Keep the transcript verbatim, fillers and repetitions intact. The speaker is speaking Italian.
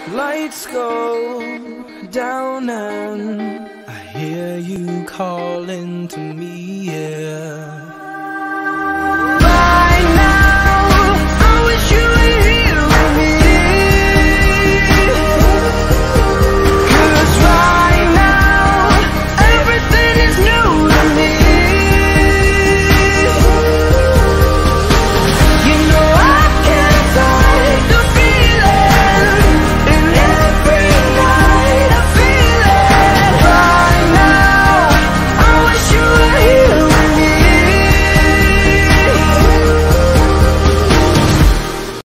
Lights go down and I hear you calling to me, yeah.